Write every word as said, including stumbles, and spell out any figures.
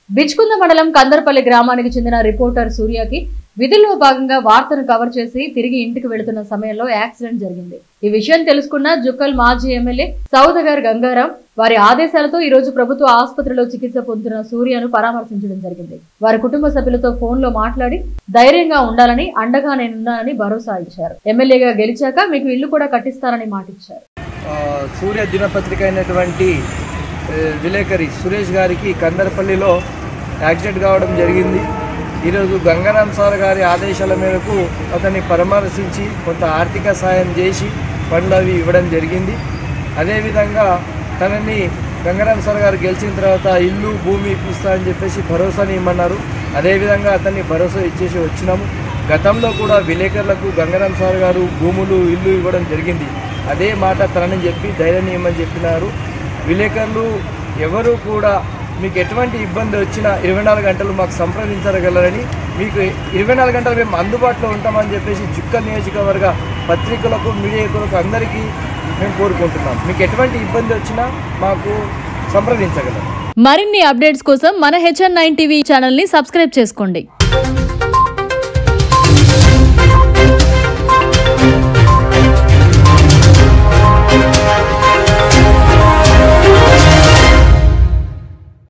బిచ్కుంద మండలం కందర్పల్లి గ్రామానికి చెందిన రిపోర్టర్ సూర్యకి విధుల్లో భాగంగా వార్తను కవర్ చేసి తిరిగి ఇంటికి వెళుతున్న సమయంలో యాక్సిడెంట్ జరిగింది. ఈ విషయం తెలుసుకున్న జుక్కల్ మాజీ ఎమ్మెల్యే సౌదగర్ గంగారాం వారి ఆదేశాలతో ఈ రోజు ప్రభుత్వ ఆసుపత్రిలో చికిత్స పొందుతున్న సూర్యను పరామర్శించడం జరిగింది. వారి కుటుంబ సభ్యులతో ఫోన్ లో మాట్లాడి ధైర్యంగా ఉండాలని, అండగా నేనున్నానని భరోసా ఇచ్చారు. ఎమ్మెల్యేగా గెలిచాక మీకు ఇల్లు కూడా కట్టిస్తారని మాటిచ్చారు. సూర్య దినపత్రిక అయినటువంటి విలేకరి సురేష్ గారికి కందర్పల్లిలో యాక్సిడెంట్ కావడం జరిగింది. ఈరోజు గంగారాం సార్ గారి ఆదేశాల మేరకు అతన్ని పరామర్శించి కొంత ఆర్థిక సాయం చేసి ఫండ్లు అవి ఇవ్వడం జరిగింది. అదేవిధంగా తనని గంగారాం సార్ గారు గెలిచిన తర్వాత ఇల్లు భూమి ఇప్పిస్తా అని చెప్పేసి భరోసాని ఇమ్మన్నారు. అదేవిధంగా అతన్ని భరోసా ఇచ్చేసి వచ్చినాము. గతంలో కూడా విలేకరులకు గంగారాం సార్ గారు భూములు ఇల్లు ఇవ్వడం జరిగింది. అదే మాట తనని చెప్పి ధైర్యాన్ని ఇవ్వమని చెప్పినారు. విలేకరులు ఎవరు కూడా మీకు ఎటువంటి ఇబ్బంది వచ్చినా ఇరవై నాలుగు గంటలు మాకు సంప్రదించగలరని, మీకు ఇరవై నాలుగు గంటలు మేము అందుబాటులో ఉంటామని చెప్పేసి జుక్కల్ నియోజకవర్గ పత్రికలకు, మీడియాకులకు అందరికీ మేము కోరుకుంటున్నాం. మీకు ఎటువంటి ఇబ్బంది వచ్చినా మాకు సంప్రదించగలరు. మరిన్ని అప్డేట్స్ కోసం మన హెచ్ఎన్ నైన్ టీవీ ఛానల్ని సబ్స్క్రైబ్ చేసుకోండి.